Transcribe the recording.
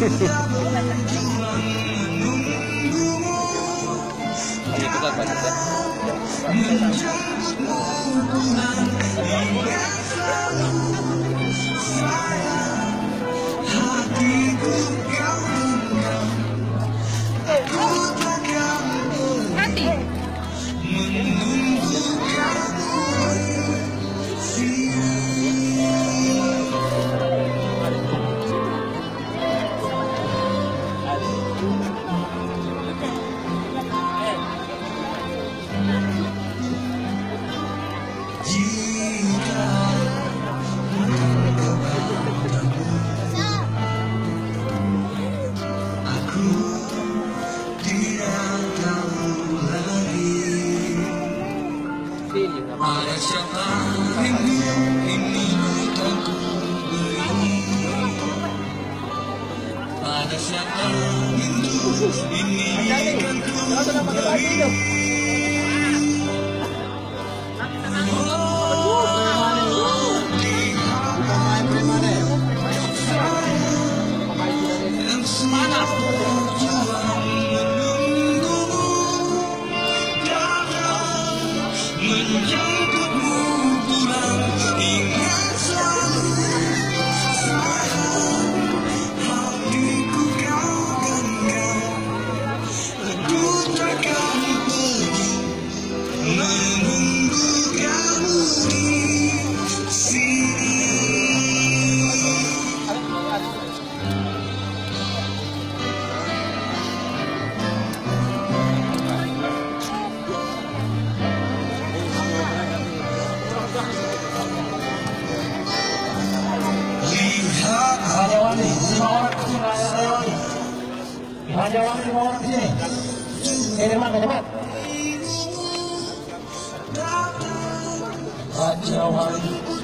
Itu kan banyak ya. Ada siapa ini tak ku beri. Ada siapa ini kan ku beri. Menjemputmu pulang ingat selalu sayang, hatiku kau genggam, aku takkan pergi menunggu kamu di sini. Hajawani